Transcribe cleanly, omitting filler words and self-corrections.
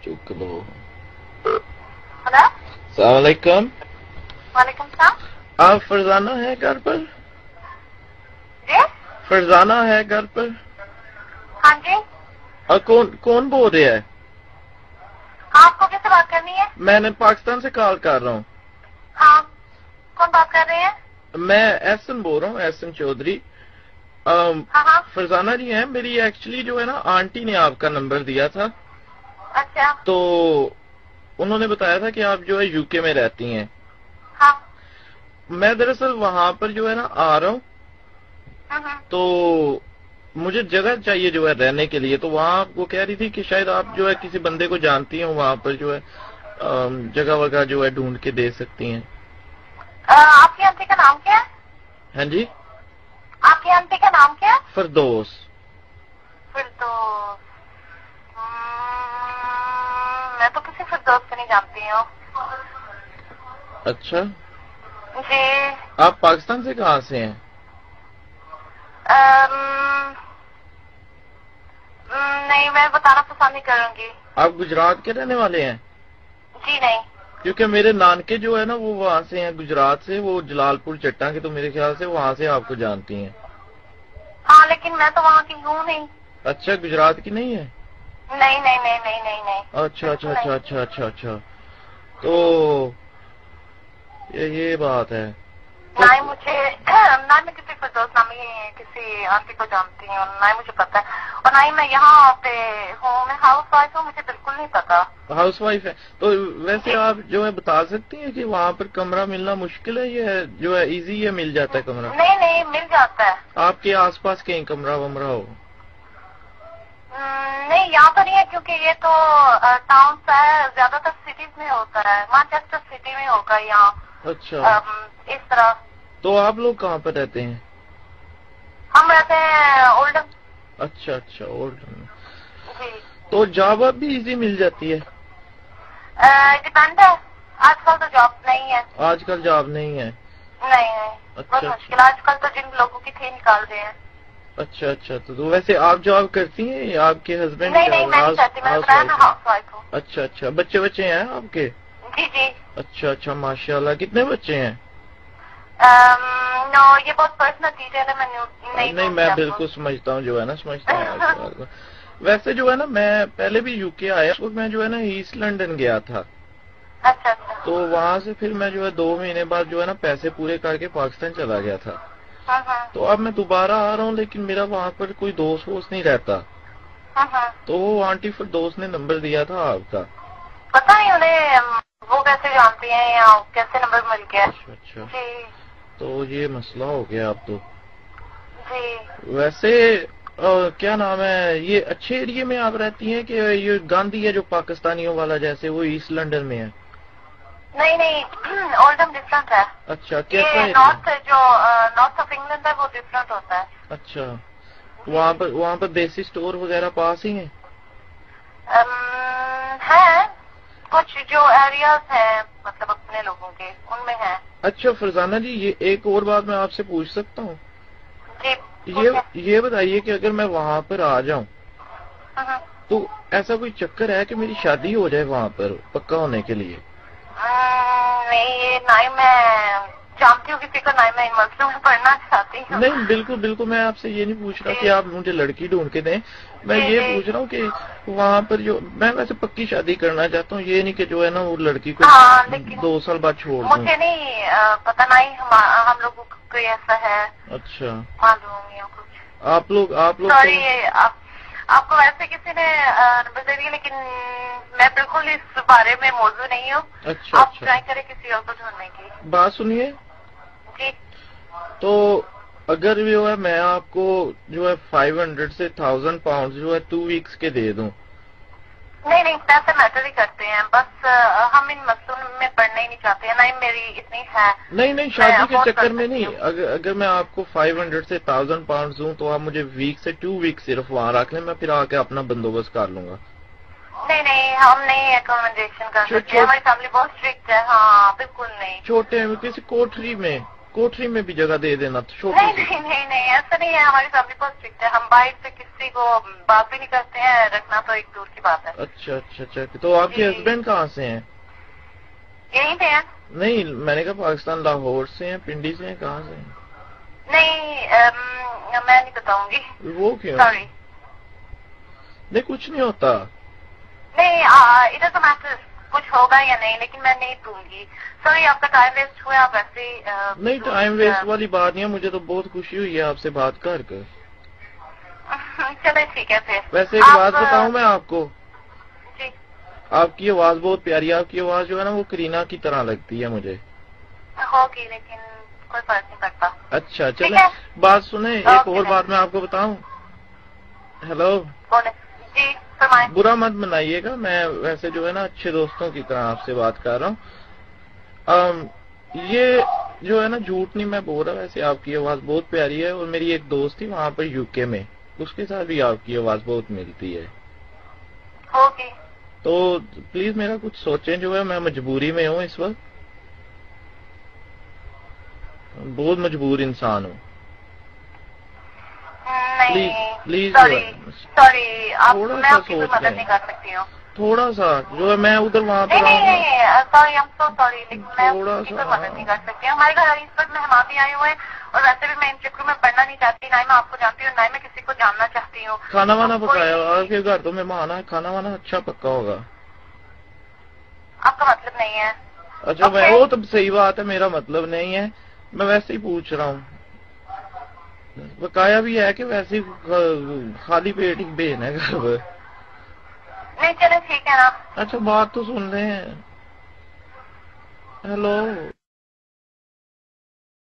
चुक लो। हेलो, अस्सलाम वालेकुम। वालेकुम सलाम। आप फरजाना है घर पर? जी, फरजाना है घर पर? हाँ जी। और कौन बोल रहा है? आपको किससे बात करनी है? मैंने पाकिस्तान से कॉल कर रहा हूँ। हाँ, कौन बात कर रहे हैं? मैं एहसन बोल रहा हूँ, एहसन चौधरी। हाँ हाँ, फरजाना जी हैं मेरी। एक्चुअली जो है ना, आंटी ने आपका नंबर दिया था, अच्छा। तो उन्होंने बताया था कि आप जो है यूके में रहती हैं। हाँ। मैं दरअसल वहां पर जो है ना आ रहा हूँ, तो मुझे जगह चाहिए जो है रहने के लिए। तो वहाँ वो कह रही थी कि शायद आप जो है किसी बंदे को जानती हो, वहां पर जो है जगह वगैरह जो है ढूंढ के दे सकती हैं। आपकी आंटी का नाम क्या है? हाँ जी, आपकी आंटी का नाम क्या है? फरदौस। फिरदौस। मैं तो किसी फिरदौस को नहीं जानती हूँ। अच्छा, जी। आप पाकिस्तान से कहाँ से हैं? नहीं, मैं बताना पसंद नहीं करूंगी। आप गुजरात के रहने वाले हैं? जी नहीं। क्योंकि मेरे नानके जो है ना वो वहाँ से हैं, गुजरात से। वो जलालपुर चट्टा के, तो मेरे ख्याल से वहाँ से आपको जानती हैं। हाँ, लेकिन मैं तो वहाँ की हूँ नहीं। अच्छा, गुजरात की नहीं है? नहीं नहीं नहीं नहीं नहीं नहीं। अच्छा अच्छा बिल्कुल अच्छा नहीं। अच्छा अच्छा अच्छा। तो ये बात है। तो ना ही मुझे ना मैं किसी फिरदौस नामी किसी आंटी को जानती हूँ, ना ही मुझे पता है। और ना ही मैं यहाँ पे हूँ, मैं हाउस वाइफ हूँ, मुझे बिल्कुल नहीं पता। हाउस वाइफ है? तो वैसे आप जो है बता सकती हैं कि वहाँ पर कमरा मिलना मुश्किल है, ये जो है इजी है, मिल जाता है कमरा? नहीं नहीं, मिल जाता है। आपके आसपास कहीं कमरा वमरा हो? नहीं, यहाँ तो नहीं है, क्योंकि ये तो टाउन है, ज्यादातर सिटीज में होता है। मैनचेस्टर सिटी में होगा यहाँ। अच्छा, इस तरह। तो आप लोग कहाँ पर रहते हैं? हम रहते हैं ओल्डन। अच्छा अच्छा, ओल्ड। जी। तो जावा भी इजी मिल जाती है? डिपेंड है। आजकल तो जॉब नहीं है। आजकल जॉब नहीं है? नहीं नहीं, बहुत अच्छा मुश्किल। आजकल तो जिन लोगों की थी निकाल रहे हैं। अच्छा अच्छा। तो वैसे आप जॉब करती हैं या आपके हस्बैंड? नहीं नहीं, मैं नहीं करती, मैं हाउस वाइफ हूँ। अच्छा अच्छा। बच्चे हैं आपके? जी जी। अच्छा अच्छा, माशाल्लाह। कितने बच्चे हैं? नो, ये बहुत पर्सनल डिटेल है, मैं नहीं नहीं, मैं बिल्कुल समझता हूँ, जो है ना समझता हूँ। वैसे जो है ना, मैं पहले भी यूके आया, उस वक्त मैं जो है ना ईस्ट लंदन गया था। अच्छा अच्छा। तो वहां से फिर मैं जो है 2 महीने बाद जो है ना पैसे पूरे करके पाकिस्तान चला गया था। तो अब मैं दोबारा आ रहा हूँ, लेकिन मेरा वहाँ पर कोई दोस्त वोस्त नहीं रहता। तो वो आंटी फिर दोस्त ने नंबर दिया था आपका। पता नहीं उन्हें वो कैसे जानती हैं या कैसे नंबर मिल गया। अच्छा अच्छा। जी तो ये मसला हो गया अब तो। जी। वैसे क्या नाम है, ये अच्छे एरिया में आप रहती हैं कि ये गांधी है जो पाकिस्तानियों वाला, जैसे वो ईस्ट लंदन में है? नहीं नहीं, ओल्डम डिफरेंट है। अच्छा, कैसा ये एरिया? नॉर्थ ऑफ इंग्लैंड है, वो डिफरेंट होता है। अच्छा, वहाँ पर देसी स्टोर वगैरह पास ही हैं? है कुछ जो एरियाज हैं, मतलब अपने लोगों के, उनमें है। अच्छा फरजाना जी, ये एक और बात मैं आपसे पूछ सकता हूँ? जी। ये बताइए कि अगर मैं वहाँ पर आ जाऊँ, तो ऐसा कोई चक्कर है कि मेरी शादी हो जाए वहाँ पर पक्का होने के लिए? नहीं, ये ना ही मैं जानती हूँ किसी को, ना ही मैं इन मसलों में पढ़ना चाहती हूँ। नहीं, बिल्कुल बिल्कुल, मैं आपसे ये नहीं पूछ रहा कि आप मुझे लड़की ढूंढ के दें। मैं ये पूछ रहा हूँ कि वहाँ पर जो मैं वैसे पक्की शादी करना चाहता हूँ, ये नहीं कि जो है ना वो लड़की को 2 साल बाद छोड़ दूँ। मुझे नहीं पता, ना ही हम लोगों को कोई ऐसा है। अच्छा, मालूम या कुछ। आप लोग सॉरी, आपको वैसे किसी ने नंबर दे दिया, लेकिन मैं बिल्कुल इस बारे में मौजूद नहीं हूँ। अच्छा, आप ट्राई करें किसी और को ढूंढने की। बात सुनिए। जी। तो अगर जो है मैं आपको जो है 500 से 1000 पाउंड जो है 2 वीक्स के दे दूं? नहीं नहीं, पैसे मैटर ही करते हैं, बस हम इन मसलों में पढ़ना ही नहीं चाहते हैं, ना ही मेरी इतनी है। नहीं, शादी के चक्कर में नहीं। अगर मैं आपको 500 से 1000 पाउंड दूं, तो आप मुझे वीक से 2 वीक सिर्फ वहाँ रख लें, मैं फिर आके अपना बंदोबस्त कर लूंगा। नहीं नहीं, हम नहीं एकोमोडेशन कर सकते, हमारी फैमिली बहुत स्ट्रिक्ट है। हाँ बिल्कुल नहीं। छोटे किसी कोठरी में? कोठरी में भी जगह दे देना तो छोटी नहीं नहीं नहीं नहीं ऐसा नहीं है, हमारी फैमिली बहुत स्ट्रिक्ट है, हम बाइक से किसी को बात भी नहीं करते हैं, रखना तो एक दूर की बात है। अच्छा अच्छा अच्छा, तो आपके हस्बैंड कहाँ से हैं? यहीं पे है। नहीं मैंने कहा पाकिस्तान लाहौर से हैं, पिंडी से हैं, कहाँ से हैं? नहीं मैं नहीं बताऊंगी। वो क्यों? सॉरी। नहीं कुछ नहीं होता। नहीं इधर तो मैटर कुछ होगा या नहीं, लेकिन मैं नहीं दूंगी। सॉरी आपका टाइम वेस्ट हुआ, आप ऐसे नहीं टाइम वेस्ट वाली बात नहीं है, मुझे तो बहुत खुशी हुई है आपसे बात कर कर। चलो ठीक है फिर। वैसे एक बात बताऊं मैं आपको, जी आपकी आवाज बहुत प्यारी है, आपकी आवाज जो है ना वो करीना की तरह लगती है मुझे। होगी लेकिन कोई फर्क नहीं पड़ता। अच्छा चले बात सुने, एक और बात मैं आपको बताऊं। हेलो जी फरमाएं। बुरा मत मनाइएगा, मैं वैसे जो है ना अच्छे दोस्तों की तरह आपसे बात कर रहा हूँ। ये जो है ना झूठ नहीं मैं बोल रहा, वैसे आपकी आवाज बहुत प्यारी है, और मेरी एक दोस्त थी वहाँ पर यूके में, उसके साथ भी आपकी आवाज बहुत मिलती है। ओके तो प्लीज मेरा कुछ सोचें, जो है मैं मजबूरी में हूँ इस वक्त, बहुत मजबूर इंसान हूँ। प्लीज सॉरी आप मैं आपकी कोई मदद नहीं कर सकती हूँ। थोड़ा सा जो है मैं उधर वहाँ पे नहीं sorry I am so sorry, लेकिन मैं आपकी कोई मदद नहीं कर सकती हूँ। हमारे घर इस वक्त मेहमान भी आए हुए हैं, और वैसे भी मैं इन चक्रों में पढ़ना नहीं चाहती, ना ही मैं आपको जानती हूँ, ना ही मैं किसी को जानना चाहती हूँ। खाना वाना पकाया आपके घर तो मेहमान है, खाना वाना अच्छा पक्का होगा। आपका मतलब नहीं है? अच्छा मैं वो तो सही बात है, मेरा मतलब नहीं है, मैं वैसे ही पूछ रहा हूँ। बकाया भी है कि वैसे खाली पेट ही भेजना है घर पर? नहीं चलो ठीक है ना। अच्छा बात तो सुन रहे हैं। हेलो